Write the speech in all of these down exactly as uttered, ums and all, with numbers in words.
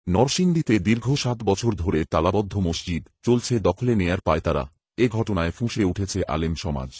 নরসিংদীতে দীর্ঘ সাত বছর ধরে তালাবদ্ধ মসজিদ চলছে দখলে নেয়ার পায়তারা। এ ঘটনায় ফুঁসে উঠেছে আলেম সমাজ।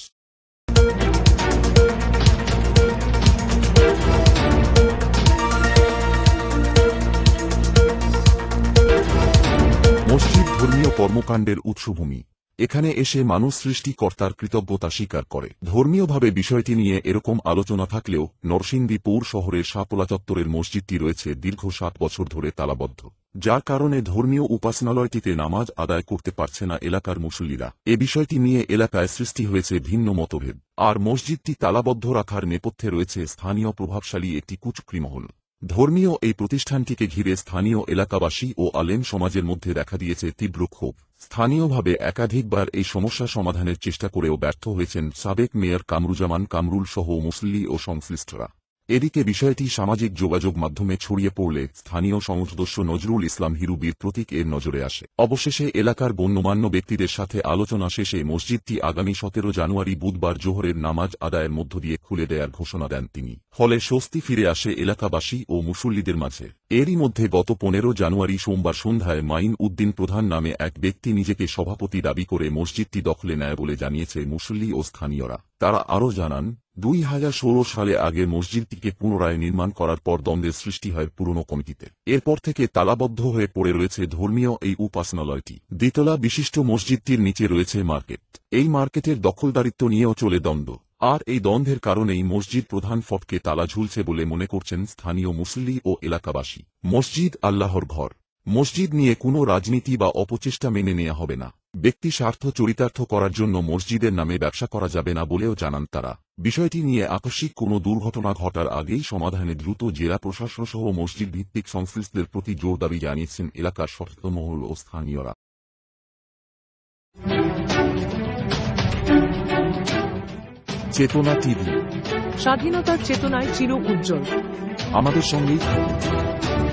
মসজিদ ধর্মীয় কর্মকাণ্ডের উৎসভূমি। এখানে এসে মানুষ সৃষ্টিকর্তার কৃতজ্ঞতা স্বীকার করে। ধর্মীয়ভাবে বিষয়টি নিয়ে এরকম আলোচনা থাকলেও নরসিংদী পৌর শহরের শাপলা চত্বরের মসজিদটি রয়েছে দীর্ঘ সাত বছর ধরে তালাবদ্ধ, যার কারণে ধর্মীয় উপাসনালয়টিতে নামাজ আদায় করতে পারছে না এলাকার মুসল্লিরা। এ বিষয়টি নিয়ে এলাকায় সৃষ্টি হয়েছে ভিন্ন মতভেদ। আর মসজিদটি তালাবদ্ধ রাখার নেপথ্যে রয়েছে স্থানীয় প্রভাবশালী একটি কুচক্রী মহল। ধর্মীয় এই প্রতিষ্ঠানটিকে ঘিরে স্থানীয় এলাকাবাসী ও আলেম সমাজের মধ্যে দেখা দিয়েছে তীব্র ক্ষোভ। স্থানীয়ভাবে একাধিকবার এই সমস্যা সমাধানের চেষ্টা করেও ব্যর্থ হয়েছেন সাবেক মেয়র কামরুজ্জামান কামরুল সহ মুসল্লি ও সংশ্লিষ্টরা। এদিকে বিষয়টি সামাজিক যোগাযোগ মাধ্যমে ছড়িয়ে পড়লে স্থানীয় সদস্য নজরুল ইসলাম হিরুবির প্রতীক এর নজরে আসে। অবশেষে এলাকার গণ্যমান্য ব্যক্তিদের সাথে আলোচনা শেষে মসজিদটি আগামী সতেরো জানুয়ারি বুধবার জোহরের নামাজ আদায়ের মধ্য দিয়ে খুলে দেয়ার ঘোষণা দেন তিনি। ফলে স্বস্তি ফিরে আসে এলাকাবাসী ও মুসল্লিদের মাঝে। এরই মধ্যে গত পনেরো জানুয়ারি সোমবার সন্ধ্যায় মাইন উদ্দিন প্রধান নামে এক ব্যক্তি নিজেকে সভাপতি দাবি করে মসজিদটি দখলে নেয় বলে জানিয়েছে মুসল্লি ও স্থানীয়রা। তারা আরও জানান, দুই হাজার ষোলো সালে আগে মসজিদটিকে পুনরায় নির্মাণ করার পর দ্বন্দ্বের সৃষ্টি হয় পুরনো কমিটিতে। এরপর থেকে তালাবদ্ধ হয়ে পড়ে রয়েছে ধর্মীয় এই উপাসনালয়টি। দ্বিতলা বিশিষ্ট মসজিদটির নিচে রয়েছে মার্কেট। এই মার্কেটের দখলদারিত্ব নিয়েও চলে দ্বন্দ্ব। আর এই দ্বন্দ্বের কারণেই মসজিদ প্রধান ফটকে তালা ঝুলছে বলে মনে করছেন স্থানীয় মুসল্লি ও এলাকাবাসী। মসজিদ আল্লাহর ঘর। মসজিদ নিয়ে কোনো রাজনীতি বা অপচেষ্টা মেনে নেওয়া হবে না। ব্যক্তি স্বার্থ চরিতার্থ করার জন্য মসজিদের নামে ব্যবসা করা যাবে না বলেও জানান তারা। বিষয়টি নিয়ে আকস্মিক কোনো দুর্ঘটনা ঘটার আগেই সমাধানে দ্রুত জেলা প্রশাসন সহ মসজিদ ভিত্তিক সংশ্লিষ্টদের প্রতি জোর দাবি জানিয়েছেন এলাকার সচেতন মহল ও স্থানীয়রা। চেতনা টিভি, স্বাধীনতার চেতনায় চির উজ্জ্বল। আমাদের সঙ্গেই থাকুন।